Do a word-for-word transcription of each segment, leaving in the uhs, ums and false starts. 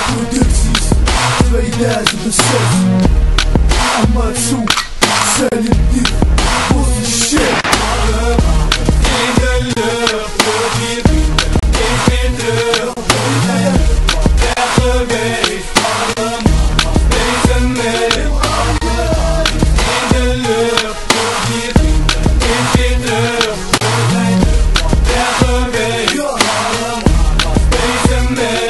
producties tweeduizend zes. Amatsu, selectief, body shit. Allemaal in de lucht, wordt hier ik weer terug. Weg geweest, allemaal deze mee. In de lucht, wordt hier ik weer terug. Weg geweest, allemaal deze mee.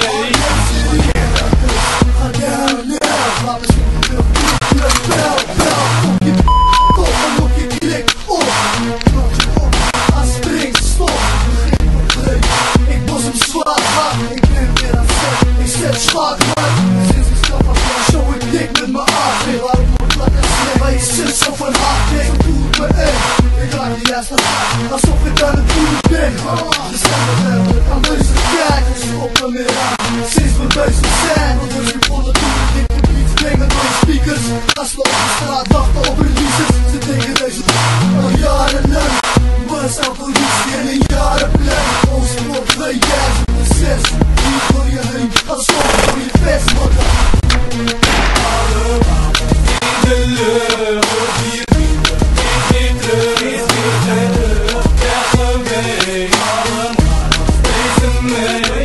Schlag man, sinds ik stap af, show ik dik met mijn aard. Laat ik me plat en slim, maar je zit zo van hard. Ik doe het me in, ik raak die juist aan, alsof ik aan het doen ben. De stemmen hebben het aanwezig, kijk, ik stop me meer aan. Sinds we bezig zijn, want we zijn volle doen. Ik de beats brengen door je speakers. Als we op de straat wachten op releases. Ze denken deze al jarenlang. We zijn politie en een jarenplan. Ons klok tweeduizend zes. Hier door je heen, alsof door je vest wordt. Allemaal in de lucht, wordt hier ik weer terug, is weer terug. Weg geweest, allemaal deze mee.